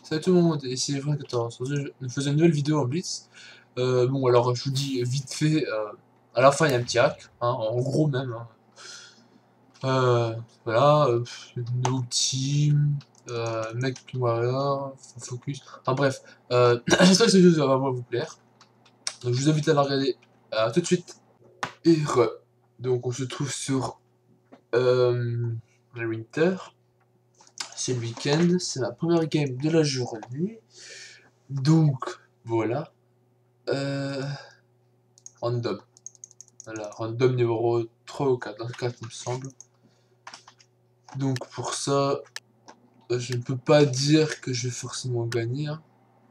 Salut tout le monde, ici Frank14. Aujourd'hui, je faisais une nouvelle vidéo en Blitz. Bon, alors je vous dis vite fait, à la fin il y a un petit hack, hein, en gros même. Hein. Voilà, no team, mec, voilà, focus. Enfin bref, j'espère que cette vidéo va vous plaire. Donc je vous invite à la regarder tout de suite. Donc on se trouve sur le Winter. C'est le week-end, c'est la première game de la journée. Donc, voilà. Random. Voilà, random numéro 3 ou 4, 4 il me semble. Donc pour ça, je ne peux pas dire que je vais forcément gagner. Hein.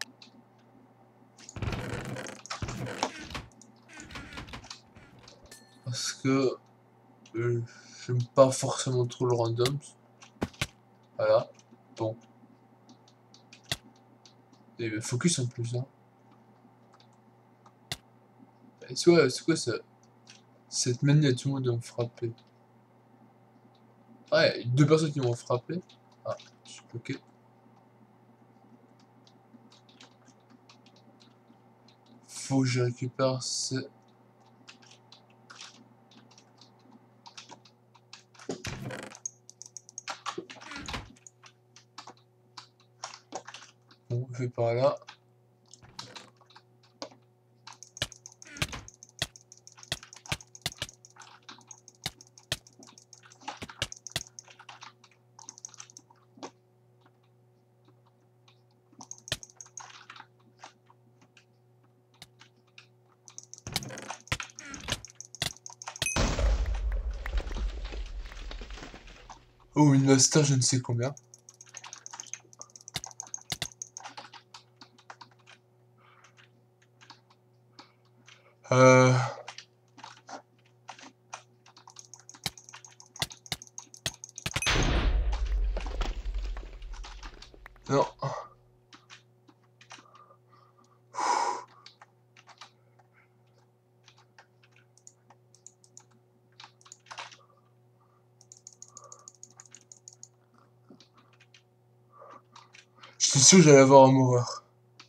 Parce que j'aime pas forcément trop le random. Voilà. Bon. Et le focus en plus. Hein. C'est quoi ça? Cette manie à tout le monde de me frapper. Ouais, deux personnes qui m'ont frappé. Ah, je suis bloqué. Faut que je récupère ce... Bon, je vais par là. Oh, une master, je ne sais combien. Non. J'étais sûr que j'allais avoir un moureur.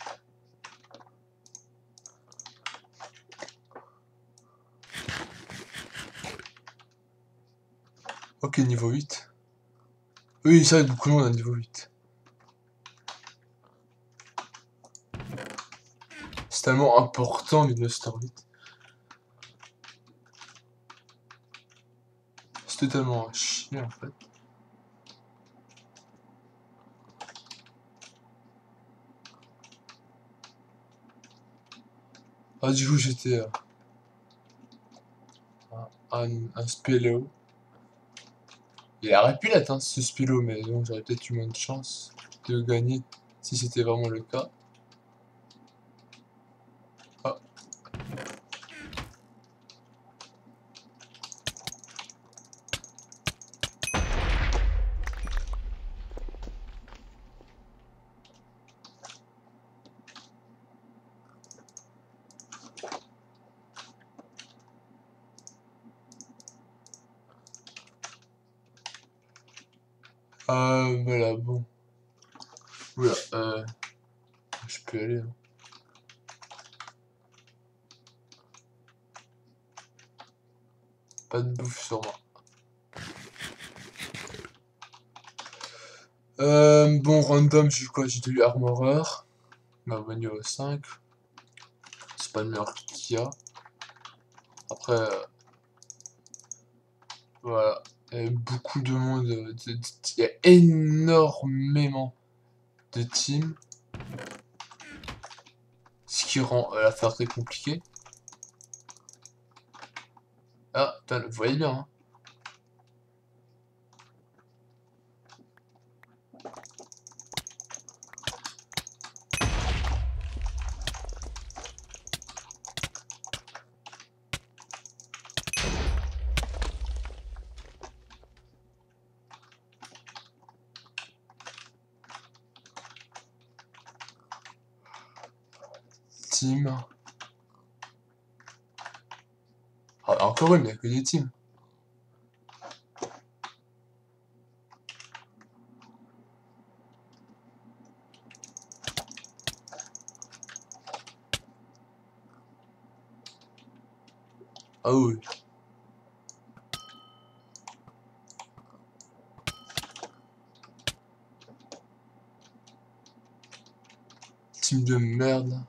Ok, niveau 8. Oui, ça va être beaucoup de monde à niveau 8. C'est tellement important de Master 8. C'est totalement un chien en fait. Ah, du coup, j'étais un spélo. Il aurait pu l'être, hein, ce spélo, mais donc j'aurais peut-être eu moins de chance de gagner si c'était vraiment le cas. Ah. Voilà, bon. Oula, je peux y aller. Hein. Pas de bouffe sur moi. Bon, random, j'ai quoi? J'ai eu Armorer. Ma bonne niveau 5. C'est pas le meilleur qu'il y a. Après, voilà. Il y a beaucoup de monde. Il y a énormément de teams. Ce qui rend l'affaire très compliquée. Ah, vous voyez bien, hein. Team. Ah, encore une, il n'y a que des teams. Ah oui. Team de merde.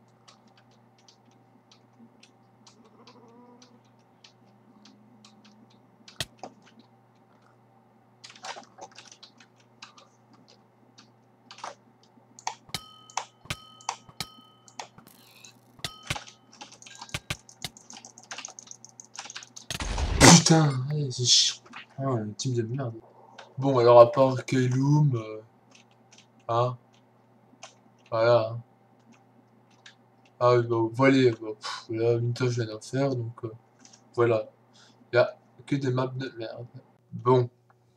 Putain, ouais, c'est chiant. Ah, un team de merde. Bon, alors à part Kayloom, hein, voilà. Hein. Ah oui, bah, voilà, bah, là, Minto, je viens d'en faire, donc voilà. Il y a que des maps de merde. Bon,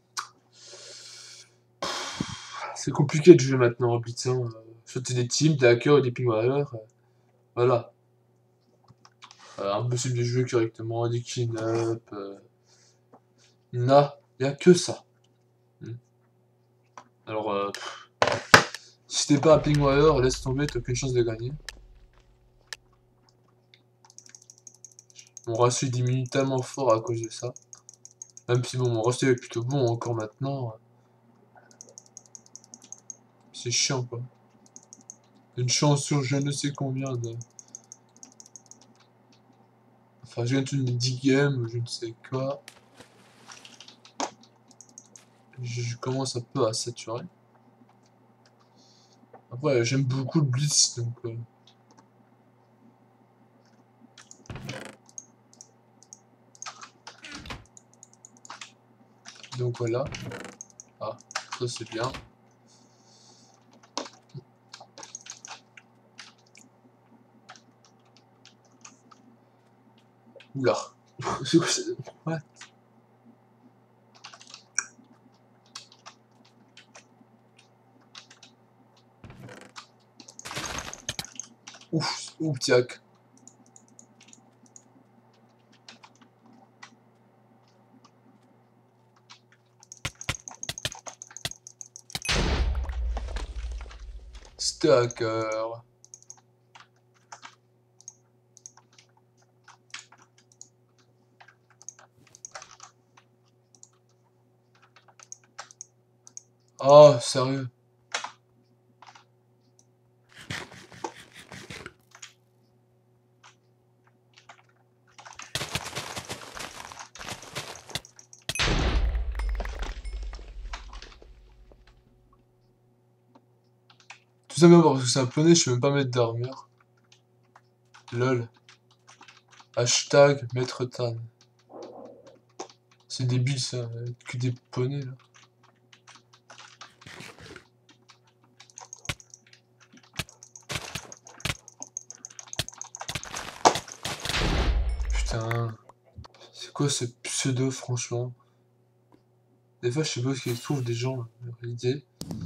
c'est compliqué de jouer maintenant en Blitz, hein. Soit t'es des teams, des hackers et des pingwarriors, voilà. Impossible de jouer correctement, des clean-up, il n'y a que ça. Hmm. Alors, si t'es pas un Ping Warrior, laisse tomber, t'as aucune chance de gagner. Mon ratio diminue tellement fort à cause de ça. Même si bon, mon ratio est plutôt bon encore maintenant. C'est chiant quoi. Une chance sur je ne sais combien de... Enfin, je viens de une 10 games, je ne sais quoi. Je commence un peu à saturer. Après, j'aime beaucoup le Blitz, donc... Donc voilà. Ah, ça c'est bien. Oula. C'est quoi ça? Ouais. Ouf, ouf, tiac. Stacker. Oh, sérieux. Tout simplement parce que c'est un poney, je peux même pas mettre d'armure. Lol. Hashtag maître Tan. C'est débile ça, que des poneys là. Putain. C'est quoi ce pseudo franchement? Des fois je sais pas ce qu'ils trouvent des gens en réalité.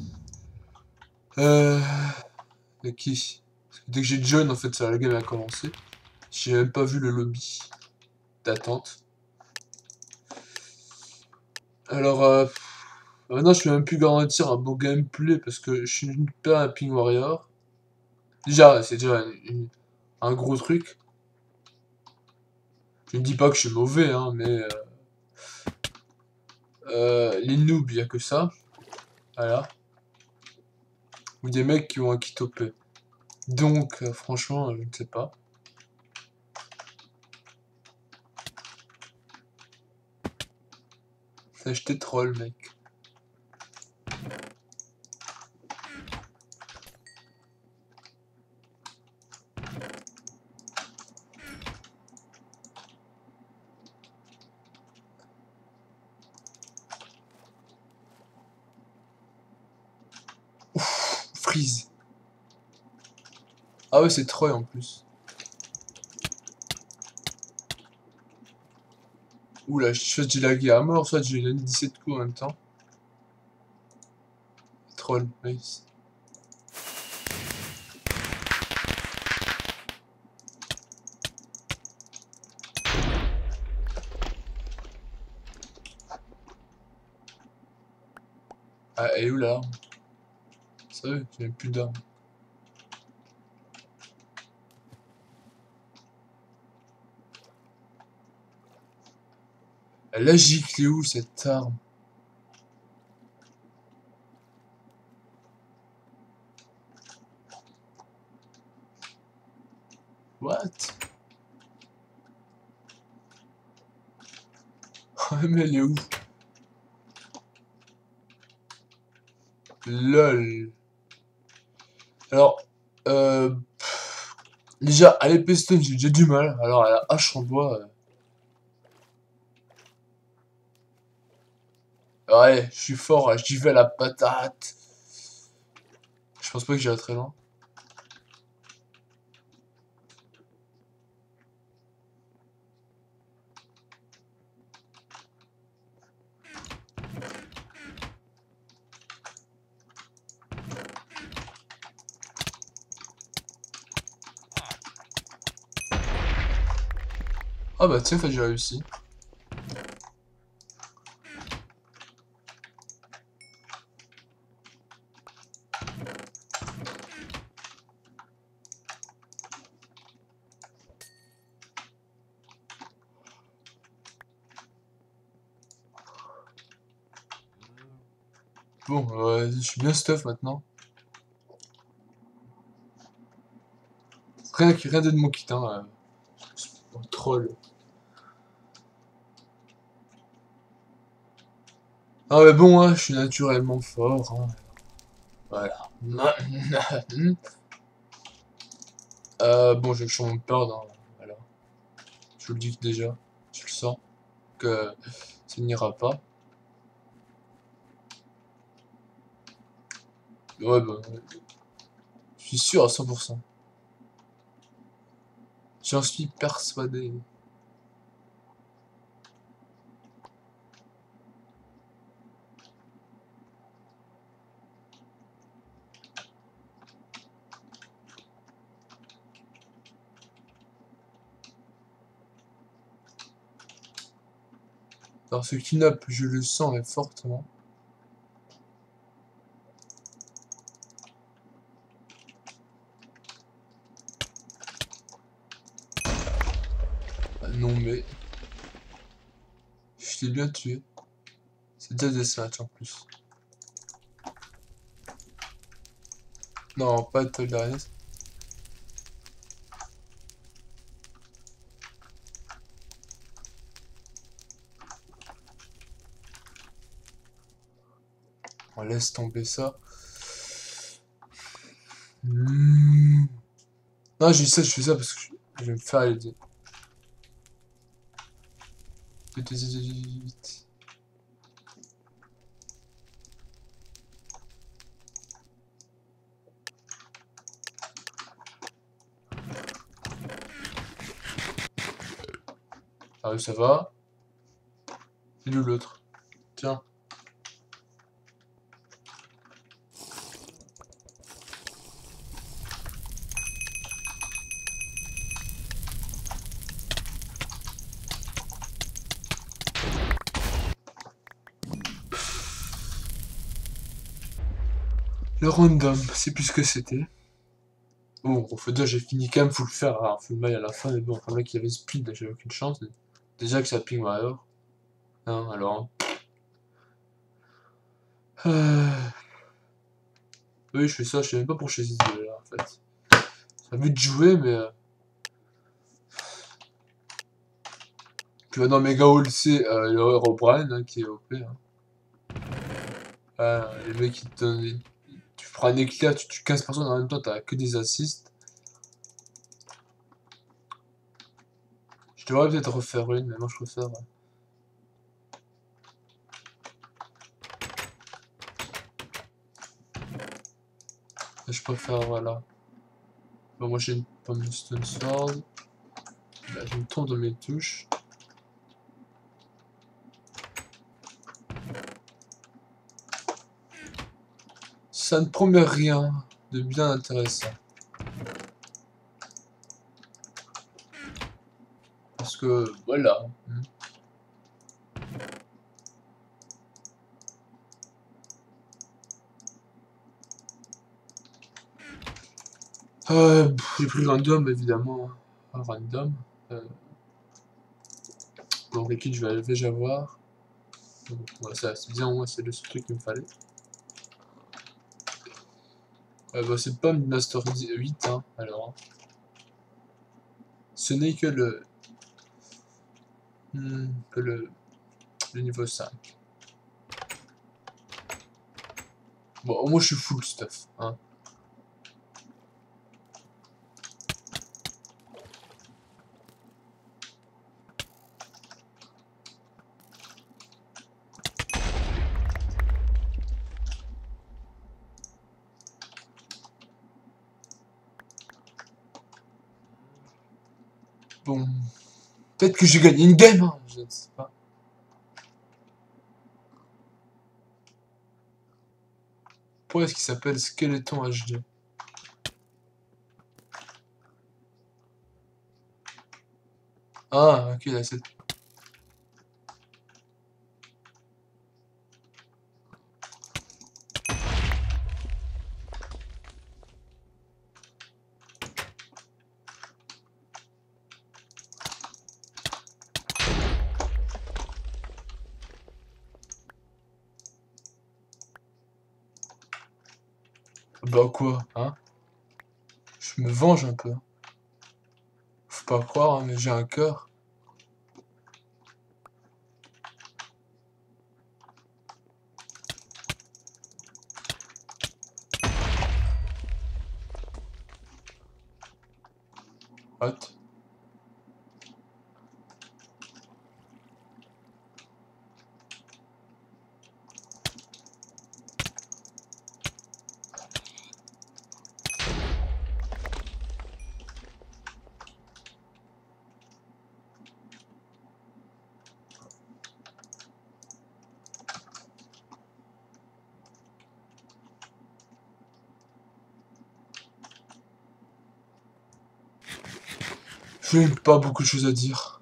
Euh. De qui? Parce que dès que j'ai join en fait ça la game a commencé. J'ai même pas vu le lobby d'attente. Alors maintenant je peux même plus garantir un beau gameplay parce que je suis pas un ping warrior. Déjà, c'est déjà un gros truc. Je ne dis pas que je suis mauvais, hein, mais les noobs, il n'y a que ça. Voilà. Ou des mecs qui ont un kit OP. Donc, franchement, je ne sais pas. C'est acheté troll, mec. Freeze. Ah ouais, c'est troll en plus. Oula, soit j'ai lagué à mort, soit j'ai donné 17 coups en même temps. Troll, nice. Ah, elle est où là? Sérieux, j'ai même plus d'armes. Elle a giclé où cette arme? What? Mais elle est où? LOL. Alors, déjà, à l'épée stone, j'ai déjà du mal. Alors, à la hache en bois. Ouais, je suis fort, j'y vais à la patate. Je pense pas que j'irai très loin. Ah bah tiens, en fait, j'ai réussi. Bon, je suis bien stuff maintenant. Rien de mon kit, hein. Troll. Ah mais bon, hein, je suis naturellement fort. Hein. Voilà. Bon, je suis en perdre. Hein. Voilà. Je vous le dis déjà. Je le sens. Que ça n'ira pas. Ouais, bah. Je suis sûr à 100%. J'en suis persuadé. Alors ce clean-up, je le sens fortement. Ah, non mais... Je t'ai bien tué. C'est déjà des matchs en plus. Non, pas de tolérance. On laisse tomber ça. Non, je fais ça parce que je vais me faire aider. Vite. Ah oui, ça va. Il est où l'autre? Tiens. Le random, c'est plus ce que c'était. Bon, faut dire, j'ai fini quand même, faut le faire, hein, full mail à la fin, mais bon, enfin, le mec il avait speed, j'avais aucune chance. Déjà que ça ping Warrior. Hein, alors. Oui, je fais ça, je sais même pas pour choisir là en fait. J'ai envie de jouer, mais. Puis dans Mega Hall, c'est le Herobrine hein, qui est OP. Hein. Les mecs ils te donnent. Tu prends un éclair, tu tues 15 personnes en même temps, t'as que des assists. Je devrais peut-être refaire une, mais moi je préfère. Je préfère, voilà. Bon, moi j'ai une pomme de Stone Sword. Là, je me trompe dans mes touches. Ça ne promet rien de bien intéressant. Parce que, voilà. J'ai pris random, évidemment. Random. Donc les kits, je vais déjà voir. Ouais, ça, c'est bien, moi, c'est le seul truc qu'il me fallait. Bah, c'est pas une Master 8, hein, alors. Hein. Ce n'est que le... que le niveau 5. Bon, au moins je suis full stuff, hein. Bon... Peut-être que j'ai gagné une game, hein, je ne sais pas. Pourquoi est-ce qu'il s'appelle Skeleton HD? Ah, ok, là c'est... Bah quoi, hein? Je me venge un peu. Faut pas croire, hein, mais j'ai un cœur. What? Je n'ai pas beaucoup de choses à dire.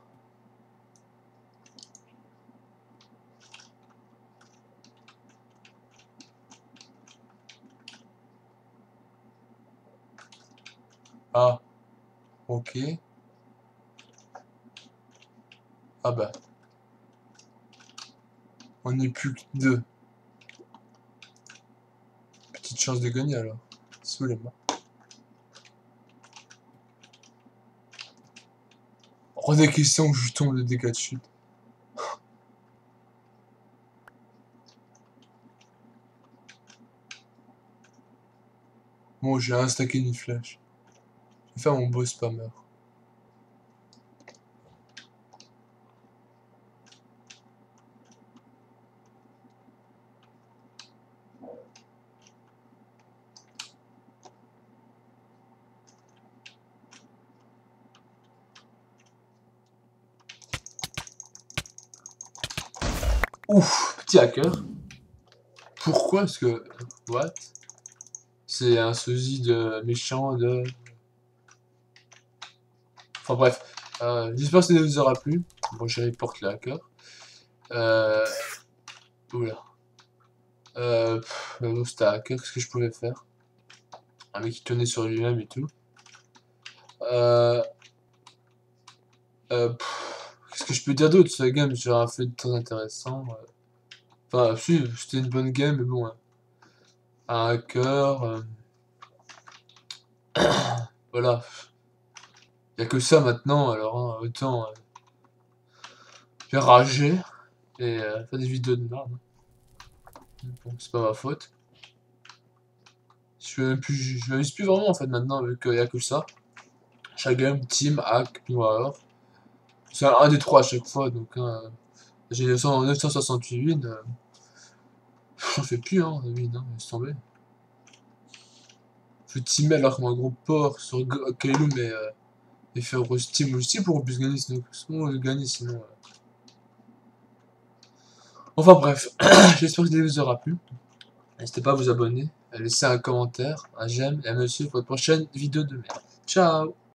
Ah, ok. Ah bah. On n'est plus que deux. Petite chance de gagner alors. Sous les mains. Hors des questions que je tombe de dégâts de chute. Bon, j'ai instacké une flèche. Je vais faire mon beau spammer. Ouf, petit hacker. Pourquoi est-ce que... What? C'est un sosie de méchant de... Enfin bref. J'espère que ça vous aura plu. Bon, j'ai report le hacker. Oula. C'était un hacker, qu'est-ce que je pouvais faire? Un mec qui tenait sur lui-même et tout. Qu'est-ce que je peux dire d'autre? Ce game, j'ai rien fait de très intéressant. Enfin, si, c'était une bonne game, mais bon. Hein. Un hacker. Voilà. Il n'y a que ça maintenant, alors hein, autant faire rager et faire des vidéos de merde. Bon, c'est pas ma faute. Je m'amuse plus vraiment en fait maintenant, vu qu'il n'y a que ça. Chaque game, team, hack, noir. C'est un des trois à chaque fois, donc j'ai 968 wins. J'en fais plus, hein, de wins, hein, laisse tomber. Je vais teamer alors comme un gros porc sur Kailou, mais faire team aussi pour qu'on puisse gagner, sinon. Enfin bref, j'espère que cette vidéo vous aura plu. N'hésitez pas à vous abonner, à laisser un commentaire, un j'aime et à me suivre pour une prochaine vidéo de merde. Ciao!